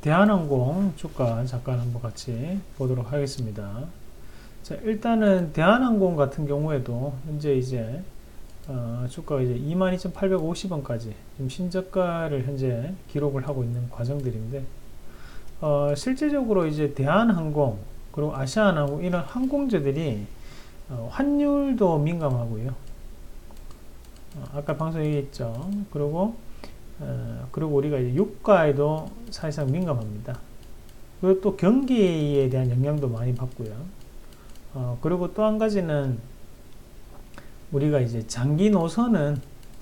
대한항공 주가 잠깐 한번 같이 보도록 하겠습니다. 자, 일단은 대한항공 같은 경우에도 현재 이제 주가가 이제 22,850원까지 지금 신저가를 현재 기록을 하고 있는 과정들인데, 실제적으로 이제 대한항공 그리고 아시아나항공 이런 항공주들이 환율도 민감하고요. 아까 방송에 얘기했죠. 그리고 우리가 이제 유가에도 사실상 민감합니다. 그리고 또 경기에 대한 영향도 많이 받고요. 그리고 또 한 가지는 우리가 이제 장기 노선은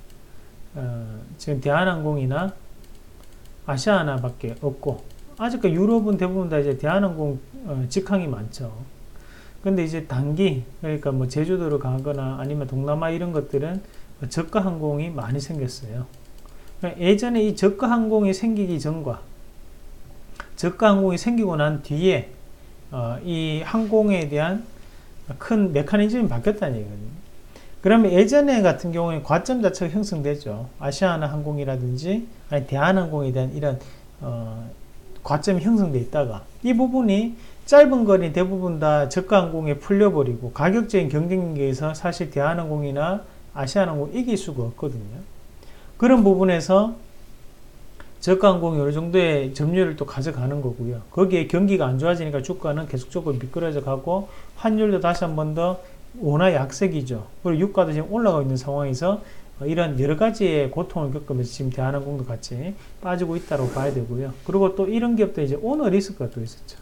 지금 대한항공이나 아시아나밖에 없고, 아직까지 유럽은 대부분 다 이제 대한항공 직항이 많죠. 근데 이제 단기, 그러니까 뭐 제주도를 가거나 아니면 동남아 이런 것들은 저가 항공이 많이 생겼어요. 예전에 이 저가 항공이 생기기 전과 저가 항공이 생기고 난 뒤에 이 항공에 대한 큰 메커니즘이 바뀌었다는 얘기거든요. 그러면 예전에 같은 경우에 과점 자체가 형성되죠. 아시아나 항공이라든지 아니 대한항공에 대한 이런 과점이 형성돼 있다가 이 부분이 짧은 거리 대부분 다 저가 항공에 풀려버리고 가격적인 경쟁력에서 사실 대한항공이나 아시아나항공 이길 수가 없거든요. 그런 부분에서 저가항공이 어느 정도의 점유율을 또 가져가는 거고요. 거기에 경기가 안 좋아지니까 주가는 계속적으로 미끄러져 가고 환율도 다시 한 번 더 원화 약세기죠. 그리고 유가도 지금 올라가고 있는 상황에서 이런 여러 가지의 고통을 겪으면서 지금 대한항공도 같이 빠지고 있다고 봐야 되고요. 그리고 또 이런 기업도 이제 오너 리스크가 또 있었죠.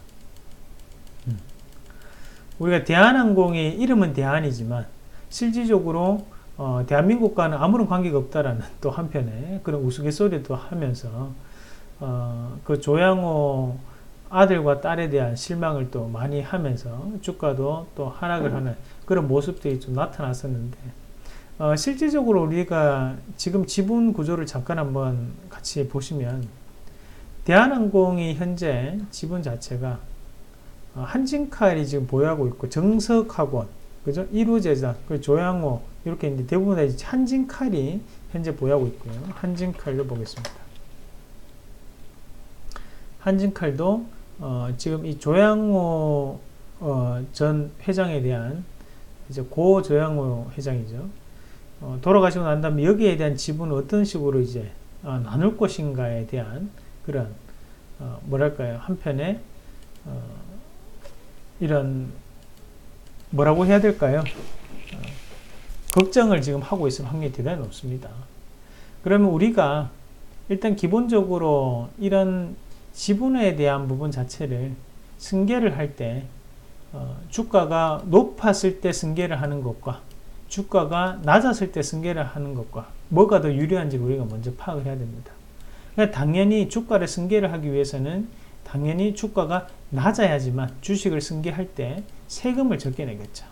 우리가 대한항공의 이름은 대한이지만 실질적으로 대한민국과는 아무런 관계가 없다라는 또 한편에 그런 우스갯소리도 하면서 그 조양호 아들과 딸에 대한 실망을 또 많이 하면서 주가도 또 하락을 하는 그런 모습들이 좀 나타났었는데, 실질적으로 우리가 지금 지분 구조를 잠깐 한번 같이 보시면 대한항공이 현재 지분 자체가 한진칼이 지금 보유하고 있고 정석학원, 그죠? 이루제자, 조양호 이렇게 이제 대부분 다 한진칼이 현재 보유하고 있고요. 한진칼도 보겠습니다. 한진칼도 지금 이 조양호 전 회장에 대한 이제 고 조양호 회장이죠. 돌아가시고 난 다음에 여기에 대한 지분을 어떤 식으로 이제 나눌 것인가에 대한 그런 뭐랄까요, 한편에 이런 뭐라고 해야 될까요? 걱정을 지금 하고 있을 확률이 대단히 높습니다. 그러면 우리가 일단 기본적으로 이런 지분에 대한 부분 자체를 승계를 할 때 주가가 높았을 때 승계를 하는 것과 주가가 낮았을 때 승계를 하는 것과 뭐가 더 유리한지 우리가 먼저 파악을 해야 됩니다. 그러니까 당연히 주가를 승계를 하기 위해서는 당연히 주가가 낮아야지만 주식을 승계할 때 세금을 적게 내겠죠.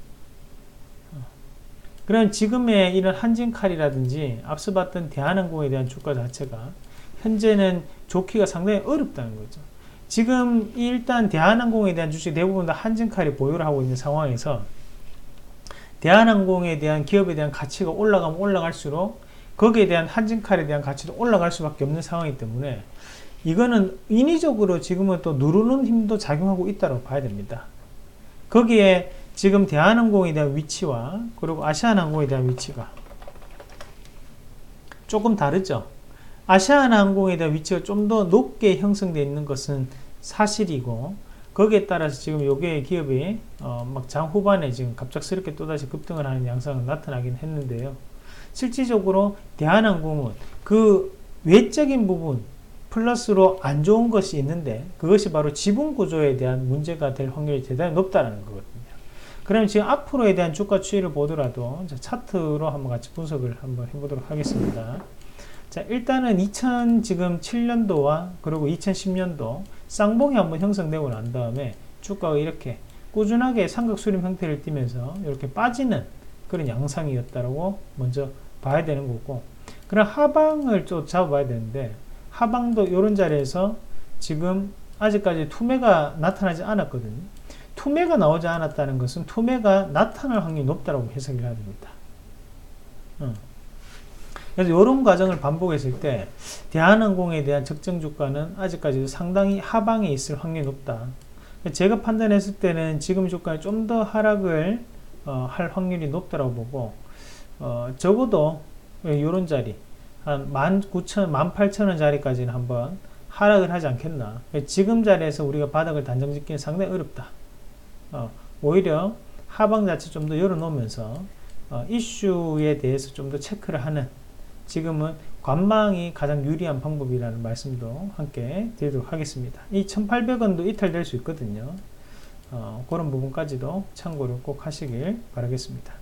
그럼 지금의 이런 한진칼이라든지 앞서 봤던 대한항공에 대한 주가 자체가 현재는 좋기가 상당히 어렵다는 거죠. 지금 일단 대한항공에 대한 주식 대부분 다 한진칼이 보유를 하고 있는 상황에서 대한항공에 대한 기업에 대한 가치가 올라가면 올라갈수록 거기에 대한 한진칼에 대한 가치도 올라갈 수밖에 없는 상황이기 때문에 이거는 인위적으로 지금은 또 누르는 힘도 작용하고 있다고 봐야 됩니다. 거기에 지금 대한항공에 대한 위치와 그리고 아시아나항공에 대한 위치가 조금 다르죠. 아시아나항공에 대한 위치가 좀 더 높게 형성되어 있는 것은 사실이고, 거기에 따라서 지금 요게 기업이 막 장 후반에 지금 갑작스럽게 또다시 급등을 하는 양상은 나타나긴 했는데요. 실질적으로 대한항공은 그 외적인 부분 플러스로 안 좋은 것이 있는데 그것이 바로 지분 구조에 대한 문제가 될 확률이 대단히 높다는 거거든요. 그럼 지금 앞으로에 대한 주가 추이를 보더라도 차트로 한번 같이 분석을 한번 해보도록 하겠습니다. 자, 일단은 2007년도와 그리고 2010년도 쌍봉이 한번 형성되고 난 다음에 주가가 이렇게 꾸준하게 삼각수렴 형태를 띠면서 이렇게 빠지는 그런 양상이었다라고 먼저 봐야 되는 거고, 그럼 하방을 좀 잡아봐야 되는데 하방도 이런 자리에서 지금 아직까지 투매가 나타나지 않았거든요. 투매가 나오지 않았다는 것은 투매가 나타날 확률이 높다고 해석을 해야 됩니다. 그래서 이런 과정을 반복했을 때 대한항공에 대한 적정 주가는 아직까지도 상당히 하방에 있을 확률이 높다. 제가 판단했을 때는 지금 주가는 좀 더 하락을 할 확률이 높다고 보고, 적어도 이런 자리 한 19,000, 18,000원 자리까지는 한번 하락을 하지 않겠나. 지금 자리에서 우리가 바닥을 단정 짓기는 상당히 어렵다. 오히려 하방 자체 좀 더 열어놓으면서 이슈에 대해서 좀 더 체크를 하는, 지금은 관망이 가장 유리한 방법이라는 말씀도 함께 드리도록 하겠습니다. 이 1800원도 이탈될 수 있거든요. 그런 부분까지도 참고를 꼭 하시길 바라겠습니다.